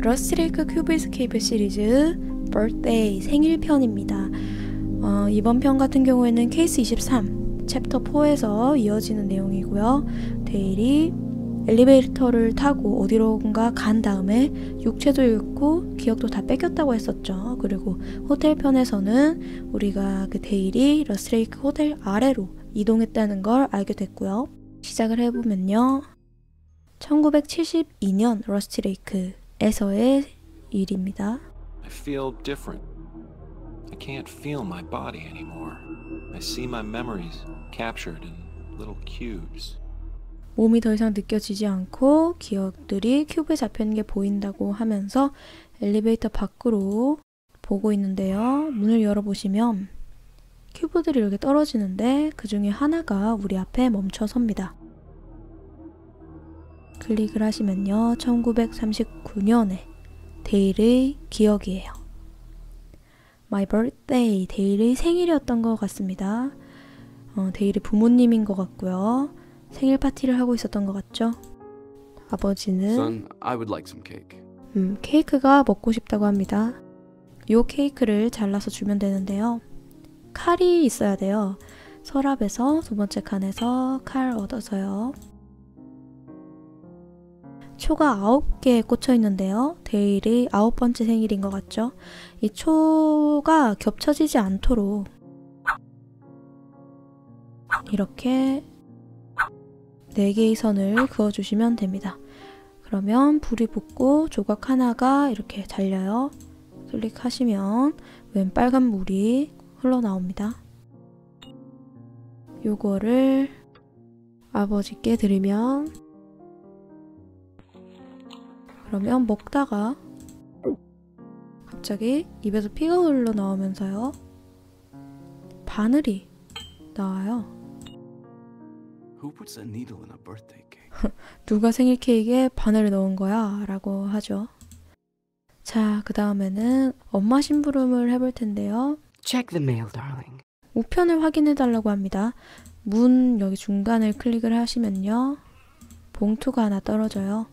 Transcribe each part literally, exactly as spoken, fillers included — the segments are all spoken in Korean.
러스트레이크 큐브 에스케이프 시리즈 birthday 생일편입니다. 어, 이번 편 같은 경우에는 케이스 이십삼 챕터 사에서 이어지는 내용이고요. 데일이 엘리베이터를 타고 어디론가 간 다음에 육체도 잃고 기억도 다 뺏겼다고 했었죠. 그리고 호텔 편에서는 우리가 그 데일이 러스트레이크 호텔 아래로 이동했다는 걸 알게 됐고요. 시작을 해보면요. 천구백칠십이 년 러스트레이크에서의 일입니다. I feel different. I can't feel my body anymore. I see my memories captured in little cubes. 몸이 더 이상 느껴지지 않고 기억들이 큐브에 잡혀있는 게 보인다고 하면서 엘리베이터 밖으로 보고 있는데요. 문을 열어보시면 큐브들이 이렇게 떨어지는데 그 중에 하나가 우리 앞에 멈춰 섭니다. 클릭을 하시면요. 천구백삼십구 년에 데일의 기억이에요. My birthday, 데일의 생일이었던 것 같습니다. 어, 데일의 부모님인 것 같고요. 생일 파티를 하고 있었던 것 같죠? 아버지는 Son, I would like some cake. 음, 케이크가 먹고 싶다고 합니다. 요 케이크를 잘라서 주면 되는데요. 칼이 있어야 돼요. 서랍에서 두 번째 칸에서 칼 얻어서요. 초가 아홉 개 꽂혀 있는데요. 데일이 아홉 번째 생일인 것 같죠? 이 초가 겹쳐지지 않도록 이렇게 네 개의 선을 그어주시면 됩니다. 그러면 불이 붙고 조각 하나가 이렇게 달려요. 클릭하시면 웬 빨간 물이 흘러나옵니다. 요거를 아버지께 드리면 그러면 먹다가 갑자기 입에서 피가 흘러나오면서요. 바늘이 나와요. Who puts a needle in a birthday cake? 누가 생일 케이크에 바늘을 넣은 거야? 라고 하죠. 자, 그 다음에는 엄마 심부름을 해볼 텐데요. Check the mail, darling. 우편을 확인해 달라고 합니다. 문 여기 중간을 클릭을 하시면요. 봉투가 하나 떨어져요.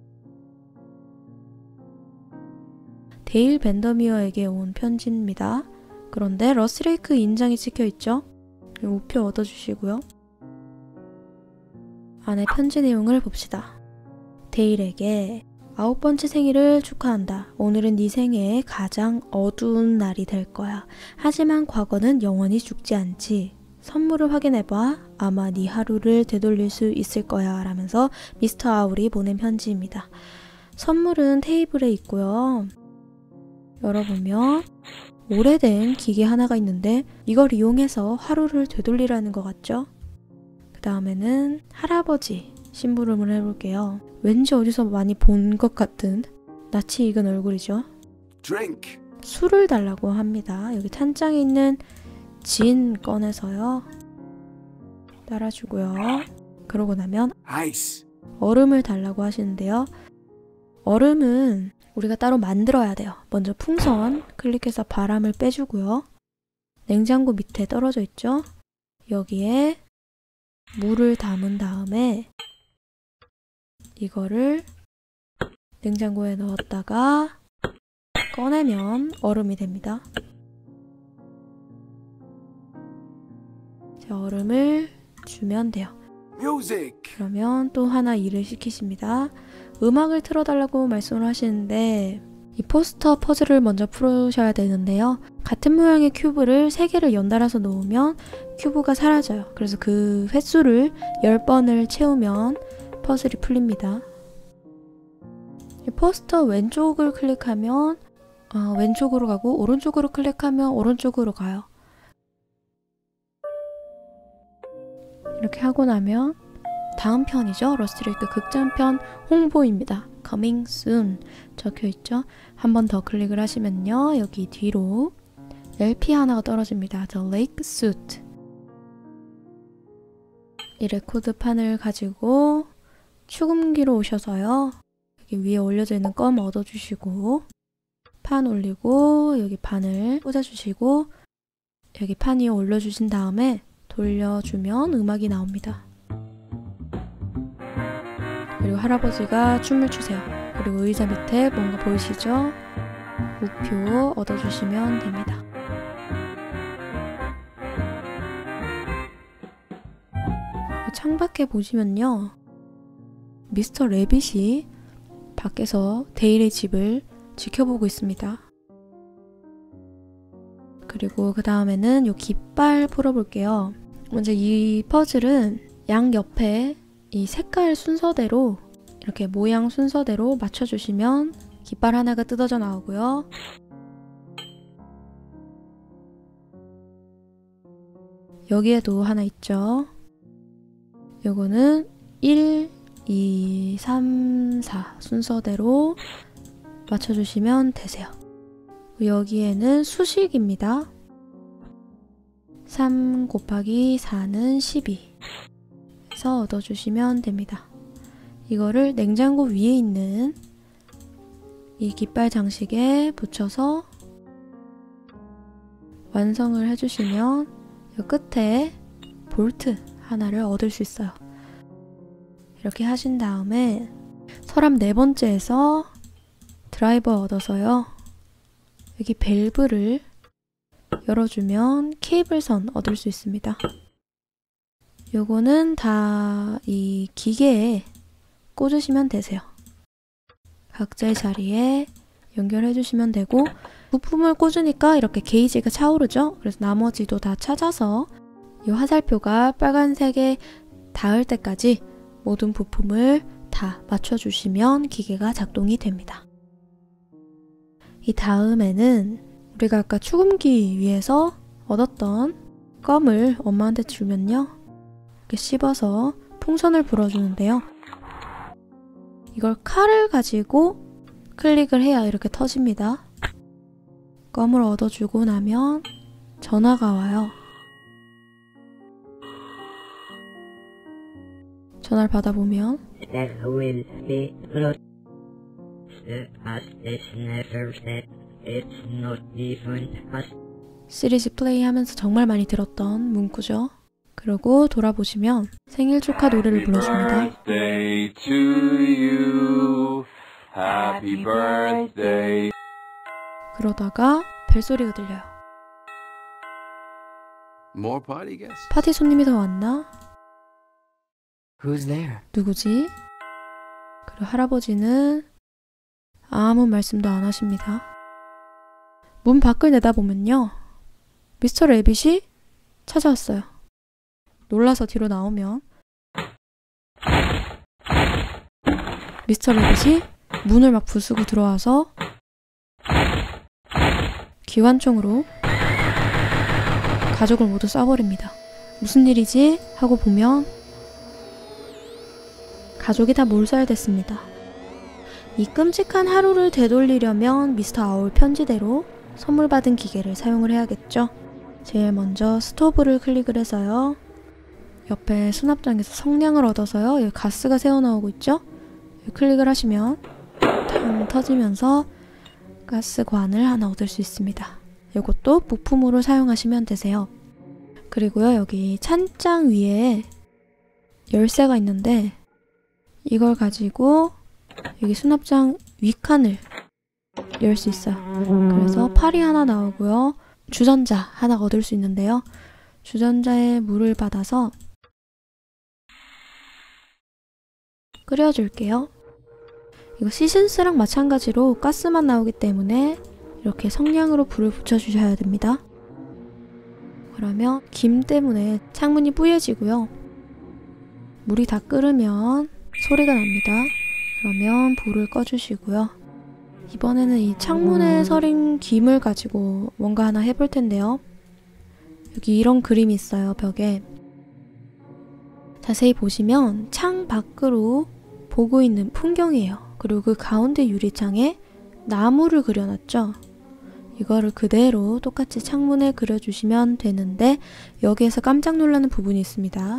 데일 밴더미어에게 온 편지입니다. 그런데 러스트레이크 인장이 찍혀있죠? 우표 얻어주시고요. 안에 편지 내용을 봅시다. 데일에게 아홉 번째 생일을 축하한다. 오늘은 네 생애의 가장 어두운 날이 될 거야. 하지만 과거는 영원히 죽지 않지. 선물을 확인해봐. 아마 네 하루를 되돌릴 수 있을 거야. 라면서 미스터 아울이 보낸 편지입니다. 선물은 테이블에 있고요. 열어보면 오래된 기계 하나가 있는데 이걸 이용해서 하루를 되돌리라는 것 같죠? 그 다음에는 할아버지 심부름을 해볼게요. 왠지 어디서 많이 본 것 같은 낯이 익은 얼굴이죠. Drink. 술을 달라고 합니다. 여기 찬장에 있는 진 꺼내서요. 따라주고요. 그러고 나면 Ice. 얼음을 달라고 하시는데요. 얼음은 우리가 따로 만들어야 돼요. 먼저 풍선 클릭해서 바람을 빼주고요. 냉장고 밑에 떨어져 있죠? 여기에 물을 담은 다음에 이거를 냉장고에 넣었다가 꺼내면 얼음이 됩니다. 자, 얼음을 주면 돼요. Music. 그러면 또 하나 일을 시키십니다. 음악을 틀어달라고 말씀을 하시는데 이 포스터 퍼즐을 먼저 풀으셔야 되는데요. 같은 모양의 큐브를 세 개를 연달아서 놓으면 큐브가 사라져요. 그래서 그 횟수를 열 번을 채우면 퍼즐이 풀립니다. 이 포스터 왼쪽을 클릭하면 어, 왼쪽으로 가고 오른쪽으로 클릭하면 오른쪽으로 가요. 이렇게 하고 나면 다음 편이죠. 러스트레이크 극장편 홍보입니다. Coming soon 적혀있죠. 한 번 더 클릭을 하시면요. 여기 뒤로 엘피 하나가 떨어집니다. The Lake Suite. 이 레코드판을 가지고 축음기로 오셔서요. 여기 위에 올려져 있는 껌 얻어주시고 판 올리고 여기 판을 꽂아주시고 여기 판 위에 올려주신 다음에 돌려주면 음악이 나옵니다. 그리고 할아버지가 춤을 추세요. 그리고 의자 밑에 뭔가 보이시죠? 우표 얻어주시면 됩니다. 창밖에 보시면요, 미스터 레빗이 밖에서 데일의 집을 지켜보고 있습니다. 그리고 그 다음에는 이 깃발 풀어볼게요. 먼저 이 퍼즐은 양 옆에 이 색깔 순서대로, 이렇게 모양 순서대로 맞춰주시면 깃발 하나가 뜯어져 나오고요. 여기에도 하나 있죠. 요거는 일, 이, 삼, 사 순서대로 맞춰주시면 되세요. 여기에는 수식입니다. 삼 곱하기 사는 십이 해서 얻어주시면 됩니다. 이거를 냉장고 위에 있는 이 깃발 장식에 붙여서 완성을 해주시면 이 끝에 볼트 하나를 얻을 수 있어요. 이렇게 하신 다음에 서랍 네 번째에서 드라이버 얻어서요, 여기 밸브를 열어주면 케이블선 얻을 수 있습니다. 요거는 다 이 기계에 꽂으시면 되세요. 각자의 자리에 연결해 주시면 되고, 부품을 꽂으니까 이렇게 게이지가 차오르죠? 그래서 나머지도 다 찾아서 이 화살표가 빨간색에 닿을 때까지 모든 부품을 다 맞춰주시면 기계가 작동이 됩니다. 이 다음에는 우리가 아까 축음기 위에서 얻었던 껌을 엄마한테 주면요, 이렇게 씹어서 풍선을 불어주는데요. 이걸 칼을 가지고 클릭을 해야 이렇게 터집니다. 껌을 얻어주고 나면 전화가 와요. 전화를 받아보면 시리즈 플레이 하면서 정말 많이 들었던 문구죠. 그리고 돌아보시면 생일 축하 노래를 불러줍니다. Birthday to you. Happy birthday. 그러다가 벨소리가 들려요. More party guests? 파티 손님이 더 왔나? Who's there? 누구지? 그리고 할아버지는 아무 말씀도 안 하십니다. 문 밖을 내다보면요, 미스터 레빗이 찾아왔어요. 놀라서 뒤로 나오면 미스터 레빗이 문을 막 부수고 들어와서 기관총으로 가족을 모두 쏴버립니다. 무슨 일이지? 하고 보면 가족이 다 몰살됐습니다. 이 끔찍한 하루를 되돌리려면 미스터 아울 편지대로 선물 받은 기계를 사용을 해야겠죠. 제일 먼저 스토브를 클릭을 해서요, 옆에 수납장에서 성냥을 얻어서요, 여기 가스가 새어나오고 있죠? 여기 클릭을 하시면 탕 터지면서 가스관을 하나 얻을 수 있습니다. 이것도 부품으로 사용하시면 되세요. 그리고요, 여기 찬장 위에 열쇠가 있는데 이걸 가지고 여기 수납장 윗칸을 열 수 있어요. 그래서 팔이 하나 나오고요, 주전자 하나 얻을 수 있는데요, 주전자에 물을 받아서 끓여줄게요. 이거 시즌스랑 마찬가지로 가스만 나오기 때문에 이렇게 성냥으로 불을 붙여주셔야 됩니다. 그러면 김 때문에 창문이 뿌얘지고요, 물이 다 끓으면 소리가 납니다. 그러면 불을 꺼주시고요. 이번에는 이 창문에 서린 김을 가지고 뭔가 하나 해볼 텐데요. 여기 이런 그림이 있어요, 벽에. 자세히 보시면 창 밖으로 보고 있는 풍경이에요. 그리고 그 가운데 유리창에 나무를 그려놨죠. 이거를 그대로 똑같이 창문에 그려주시면 되는데 여기에서 깜짝 놀라는 부분이 있습니다.